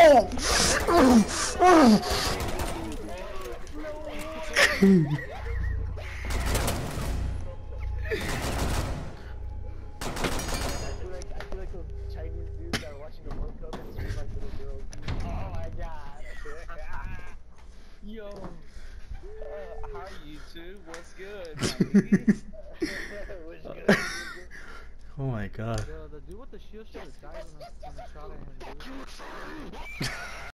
like those Chinese dudes that are watching the World Cup and scream like little girls. Oh my god. Yo. Hi YouTube, what's good, my ladies? What's good? Oh my god. The dude with the shield should have died when I shot at him, dude.